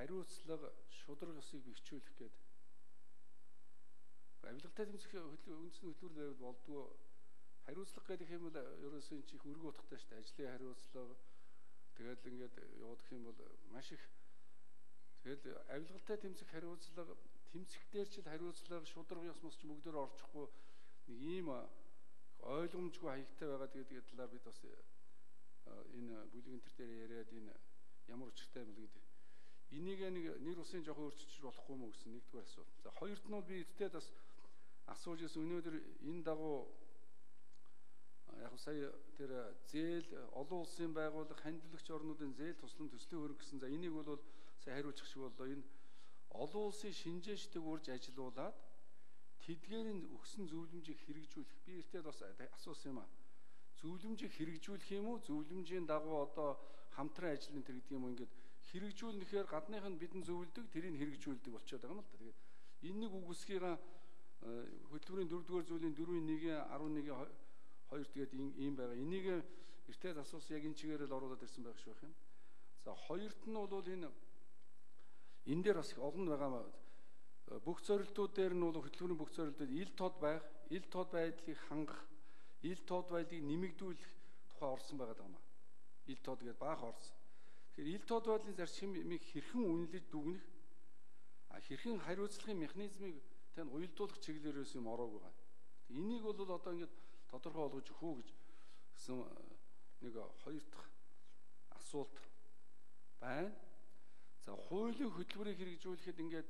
хариуцлага шудраг ёсыг бэхжүүлэх гээд авилгалтай тэмцэх үндсэн хөтөлбөр байвал болдгоо хариуцлага гэдэг юм бол ерөөсөө энэ чих өргө утгатай шүү дээ. Ажлын хариуцлага тэгээд ингээд явуудах юм бол маш их тэгээд авилгалтай тэмцэх хариуцлага тэмцэх дээр ч хариуцлага шудраг ёс мос ч мөгдөр орчихгүй нэг ийм ойлгомжгүй хаягтай байгаа гэдэг талаар бид бас энэ бүлгийн төр дээр яриад энэ ямар учиртай юм бэ гэдэг. Энийг нэг нэр усын жоохон өөрчилж болохгүй мө гэсэн нэгдүгээр асуулт. За хоёрт нь бол би эдгээр бас асууж ирсэн өнөөдөр энэ дагуу яг сая тэр зээл олон улсын байгууллага хандлагч орнуудын зээл туслан төслийн хөрөнгө гэсэн. За энийг бол сая хариуцчих шиг боллоо. Энэ олон улсын шинжээчдэг урьж ажилуулад тэдгээрийн өгсөн зөвлөмжийг хэрэгжүүлэх. Би эртээ бас асуусан юм а. Зөвлөмжийг хэрэгжүүлэх юм уу? Зөвлөмжийн дагуу одоо хамтран ажиллана тэр гэдэг юм уу? Ингээд хэрэгжүүлнэхээр гадных нь бидэн зөвлөдөг, тэрийг хэрэгжүүлдэг болчиход байгаа юм л да. Тэгээд энэ нэг үгсгийг хөтөлбөрийн 4-р зүйлийн 4-1-ийн 11-ийн 2 тэгээд ийм байгаа. Энийг эртээ асуусан яг энэ чигээр л оруулаад ирсэн байх шиг байна. За хоёрт нь бол энэ дээр бас их олон байгаа. Бүх зорилтууд дээр нь бол хөтөлбөрийн бүх зорилтууд ил тод байх, ил тод байдлыг хангах, ил тод байдлыг нэмэгдүүлэх тухай орсон байгаа юм аа. Ил тод гэдээ баах орсон. Тэгэхээр ил тод байдлын зарчмыг хэрхэн үнэлж дүгнэх, хэрхэн хариуцлагын механизмыг тань уялдуулах чиглэлээрээс юм ороог байгаа. Энийг бол одоо ингээд тодорхой болгож өгөх үү гэж гэсэн нэг хоёр дахь асуулт байна. За хуулийн хөтөлбөрийг хэрэгжүүлэхэд ингээд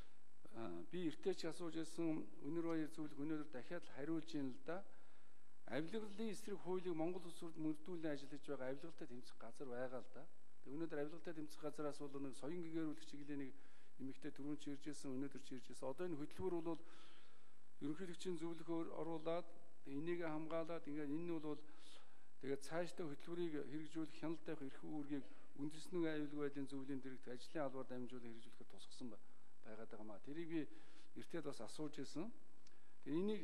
би эртээч асууж ирсэн өнөр баяр зөвлөх өнөөдөр дахиад хариулж ийн л да. Авилгалын эсрэг хуулийг Монгол улс төрд мөрдүүлэн ажиллаж байгаа авилгалтай тэмцэх газар байгаа л да. Тэг өнөөдөр авилгалтай тэмцэх газараас бол нэг соён гэгэрүүлэх чиглэлийн нэг эмэгтэй түрүүн ч ирж ирсэн, өнөөдөр ч ирж ирсэн. Одоо энэ хөтөлбөр бол ерөнхийлөгчийн зөвлөхөөр оруулаад энийг хамгаалаад ингээд энэ нь бол тэгээд цаашдаа хөтөлбөрийг хэрэгжүүлэх хяналт тавих эрх үүргийг үндэснэг аюулгүй байдлын зөвлөлийн дэрэгт ажлын албаар дамжуулан хэрэгжүүлэхэд тусгасан байгаад байгаа маа. Тэрийг би эртээд бас асууж ирсэн. Тэгээд энийг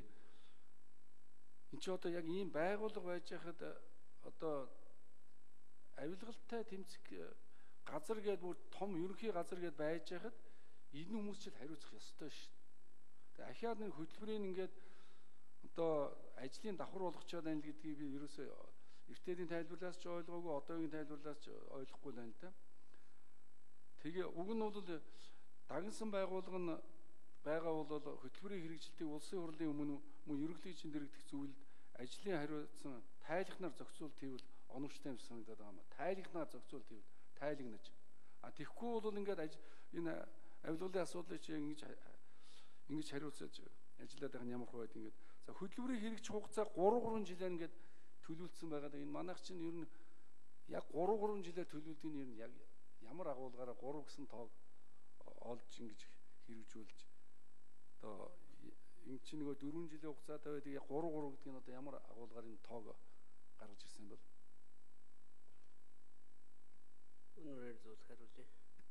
энэ ч одоо яг ийм байгууллага байж хахад одоо авилгалтай тэмцэх газар гэдэг бүр том ерөнхий газар гэдээ байж хахад энэ хүмүүс ч хариуцах ёстой шүү дээ. Тэгээд ахаад нэг хөтөлбөрийн ингээд одоо ажлын давхар болгочоод байна л гэдгийг би ерөөсөө эртээдийн тайлбарлаас ч ойлгоогүй, одоогийн тайлбарлаас ч ойлгохгүй байна л да. Тэгээ уг нь бол дагнсан байгууллага нь байгаа бол хөтөлбөрийн хэрэгжилтийг улсын хурлын өмнө мөн ерөнхийлөгчийн дэрэгдэх зүйлд ажлын хариуцсан тайлхнаар зохицуул тэгвэл оновчтой юм санагдаад байгаа юм. Тайлхнаар зохицуул тэгвэл тайлагнаж. Тэгэхгүй бол ингээд энэ авилгалын асуудлыг чи ингэж хариуцаж ажиллаад байгаа нь ямар хөө байд ингээд. За хөтөлбөрийн хэрэгжих хугацаа 3 жилээр ингээд төлөвлөсөн байгаа. Энэ манайх чинь ер нь яг 3 жилээр төлөвлөдөг нь ер нь яг ямар агуулгаараа 3 гэсэн тоог олж ингэж хэрэгжүүлж одоо энэ чинь нөгөө 4 жилийн хугацаатай байдаг яг 3 гэдэг нь одоо ямар агуулгаар энэ тоог гаргаж ирсэн бол өнөөр зүйл хариулъя.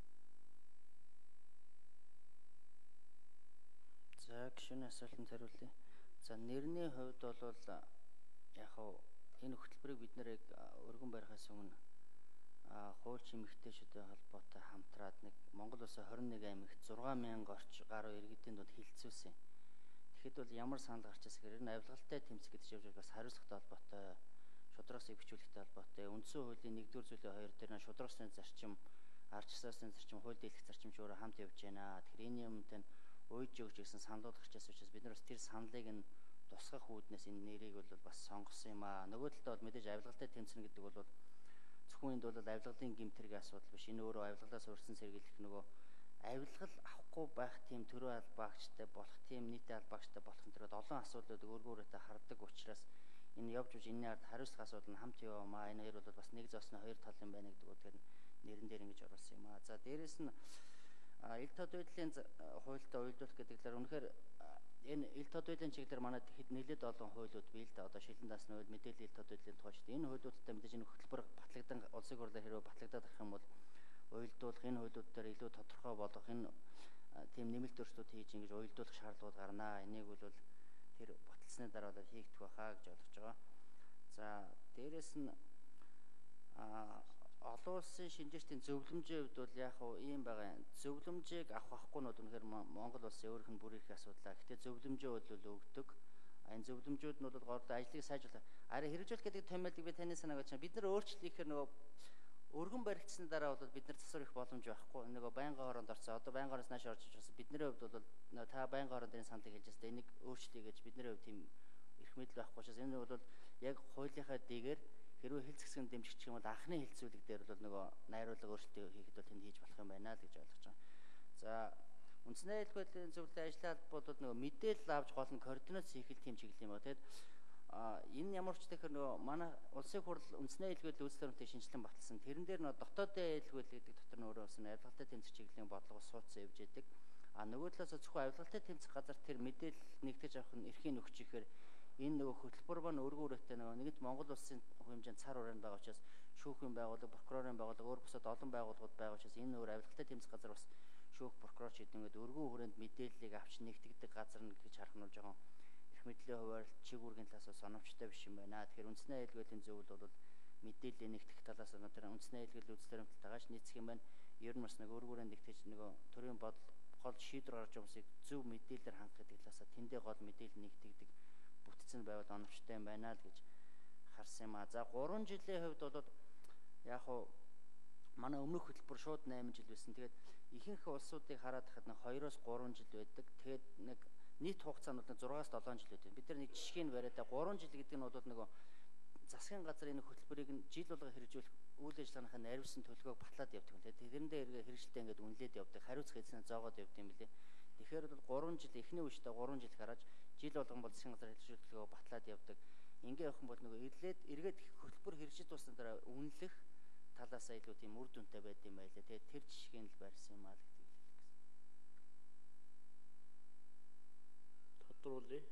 За гişүний асуултанд хариулъя. За нэрний хувьд бол яг энэ хөтөлбөрийг бид нэр өргөн барихаас өмнө хуульч эмэгтэйчүүдийн холбоотой хамтраад нэг Монгол улсын 21 аймагт 6000 гаруй иргэдийн дунд хилцүүлсэн. Тэгэхэд бол ямар санал гарч ирсэн гэхээр энэ авилгалтай тэмцэх гэдэг чинь бас хариуцлагатай холбоотой, шударгасыг бичлүүлэхтэй холбоотой. Үндсэн хуулийн 1-р зүйлийн 2 дээр нь шударгасны зарчим, арч сарсын зарчим, хууль дийлэх зарчим ч өөрө хамт явж байна. Тэгэхээр энэ юмтай уйж өгч гэсэн саналууд гарч ирсэн учраас бид нар бас тэр саналыг нь тусгах үүднээс энэ нэрийг бол бас сонгосон юм аа. Нөгөө талд бол мэдээж авилгалтай тэмцэнэ гэдэг бол зөвхөн энд бол авилгалын гэмтэргийн асуудал биш. Энэ өөрөө авилгалаас урьдчилан сэргийлэх нөгөө авилгал авахгүй байх тийм төрөө албаагчтай болох, тийм нийтийн албаагчтай болох энэ олон асуудлууд өөргөөрөө хардаг учраас энэ явж үж энэний ард хариуцлага асуудал нь хамт яваамаа. Энэ хоёр бол бас нэг зоосны хоёр тал юм байна гэдэг үгээр нэрэн дээр ингэж оруулсан юм аа. За дээрэс нь ил тод байдлын хуультай уялдуулах гэдэг талаар үнэхээр энэ ил тод байдлын чиглэлээр манайд хэд нэлээд олон хуулиуд бий л да. Одоо шилэн даасны хууль, мэдээлэл ил тод байдлын тухайд энэ хуулиудтай мэдээж энэ хөтөлбөр батлагдан улсын хурлаар хэрвээ батлагдаад авах юм бол уялдуулах энэ хуулиуд дээр илүү тодорхой болгох энэ тийм нэмэлт өөрчлөлт хийж ингэж уялдуулах шаардлагууд гарнаа. Энийг бол тэр баталсны дараа бол хийгдэх байхаа гэж ойлгож байгаа. За дээрэс нь олон улсын шинжээчдийн зөвлөмжийн хувьд бол яг хуу ийм байгаа. Зөвлөмжийг авахгүй нь үнэхээр Монгол улсын өөрийнх нь бүр их асуудал. Гэхдээ зөвлөмжөө бол өгдөг. Энэ зөвлөмжүүд нь бол гордоо ажлыг сайжруулах. Арай хэрэгжүүлэх гэдэг томьёолыг би таны санааг очиж бид нар өөрчлөлтийнхээ нөгөө өргөн баригдсны дараа бол бид нар засвар их боломж байхгүй. Нөгөө байнгын хооронд орсон. Одоо байнгын хоороос нааш орж иж бидний хувьд бол та байнгын хооронд энэ саналыг хэлж байгаа. Энийг өөрчлөе гэж бидний хувьд тийм эрх мэдэл байхгүй учраас энэ бол яг хуулийнхаа дэгээр хэрвээ хил зэвсгэн дэмжигдэх юм бол анхны хилцүүлэг дээр бол нөгөө найруулга өөрчлөлтөө хийхэд бол тэнд хийж болох юм байна л гэж ойлгож байгаа. За үндэсний хэлбэрийн зөвлөлийн ажлын албад нөгөө мэдээлэл авч гол нь координац хийхэд тийм чиглэл юм ба. Тэгэд энэ ямар ч тэгэхээр нөгөө манай улсын хурал үндэсний хэлбэрийн үйлчлэлийн шинжилэн баталсан. Тэрэн дээр нөгөө дотоодын хэлбэр гэдэг дотор нь өөрөө бас авилгалтай тэмцэх чиглэлийн бодлого суудсан явж байдаг. Нөгөө талаас зөвхөн авилгалтай тэмцэх газар тэр мэдээлэл нэгтгэж авах нь эрхийн өгч ихээр энэ нөгөө хөтөлбөр ба өргөн үрэттэй нөгөө нэгэнт Монгол улсын хэмжээнд цар хүрээнд байгаа учраас шүүхийн байгууллага, прокурорын байгууллага, өөр бусад олон байгууллагууд байгаа учраас энэ өөр авилгалтай тэмцэх газар бас шүүх прокурорч гэдэг өргөн хүрээнд мэдээллийг авч нэгтгэдэг газар нь гэж харах нь жоохон эрх мэдлийн хуваарь чиг үүргийн талаас бас оновчтой биш юм байна. Тэгэхээр үндэсний хэлбэрийн зөвлөл бол мэдээлэл нэгтгэх талаас нь тэр үндэсний хэлбэрийн үйлчлэлийн талаас нийцэх юм байна. Ер нь бас нэг өргөн хүрээнд нэгтгэж нөгөө төрийн бодол гол шийдвэр гаргаж хүмүүсийг зөв мэдээлэлээр хангах гэдэг талаас тэндээ гол мэдээлэл нэгтгэдэг бүтцэн байвал оновчтой юм байна л гэж харсан юм а. За 3 жилийн хувьд бол яг хуу манай өмнөх хөтөлбөр шууд 8 жил байсан. Тэгээд ихэнх улсуудыг хараад хахад нэг 2-оос 3 жил байдаг. Тэгээд нэг нийт хугацаа нь 6-аас 7 жил байдаг. Бид нар нэг жишгийг бариад 3 жил гэдэг нь бол нөгөө засгийн газрын хөтөлбөрийг нь жил болго хэрэгжүүлэх үйл ажиллагааныхаа наривсан төлөвөг батлаад явдаг юм лээ. Тэрэндээ эргээ хэрэгжилтэд ингээд үнэлээд явдаг. Хариуцах эзэн зоогоод явдаг юм билээ. Тэгэхээр бол 3 жил эхний үедээ 3 жил гараад жил болгон бол засгийн газар хэлшүүлэх төлөвөг батлаад явдаг. Ингээ явах юм бол нөгөө эргээд хөтөлбөр хэрэгжиж дуусна дараа үнэлэх талаасаа илүү тийм үр дүнтэй байд юм байлаа. Тэгээд тэр жишгийг л барьсан юм аа л гэдгийг хэлэх гэсэн. Тодруулъя.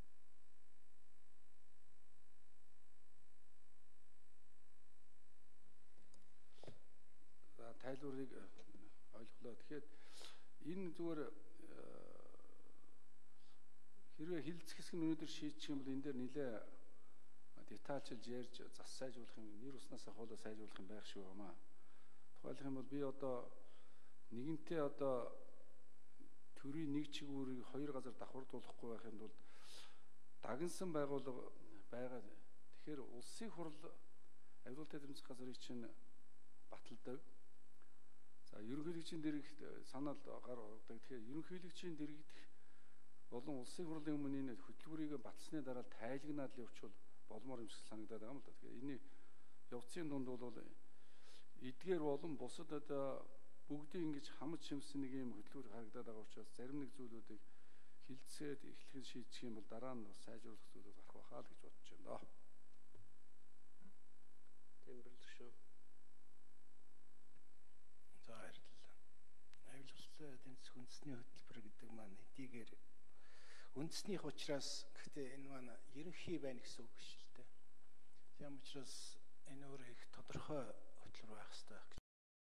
За тайлбарыг ойлголоо. Тэгэхээр энэ зүгээр хэрвээ хилцэх хэсэг нь өнөөдөр шийдчих юм бол энэ дээр нэлээ детальчилж ярьж зас сайжруулах юм, нэр уснасаа хоолой сайжруулах юм байх шүү хамаа. Тухайлах юм бол би одоо нэгэнтээ одоо төрийн нэг чигүүрийг хоёр газар давхардуулахгүй байхын тулд дагнсан байгууллага байгаа. Тэгэхээр улсын хурал авилгалтай тэмцэх газрыг чинь баталдаг. За ерөнхийлөгчийн дэрэгт санаал гар ордог. Тэгэхээр ерөнхийлөгчийн дэрэгдэх болон улсын хурлын өмнө энэ хөтөлбөрийг баталсны дараа тайлагнаад л явуучвал болмоор юм шиг санагдаад байгаа юм л да. Тэгэхээр энэ явцын дунд бол эдгээр болон бусад одоо бүгдийг ингэж хамт шимсэн нэг юм хөтөлбөр харагдаад байгаа учраас зарим нэг зүйлүүдийг хилцээд эхлэхэд шийдчих юм бол дараа нь сайжруулах зүйлүүд гарах байхаа л гэж бодож байна. Тэмдэглэл шүү. За баярлалаа. Авилгалтай тэмцэх үндэсний хөтөлбөр гэдэг маань эдгээр үндэснийх учраас гэхдээ энэ маань ерөнхий байна гэсэн үг биш л дээ. Тийм учраас энэ өөр их тодорхой хөтөлбөр байх хэрэгтэй.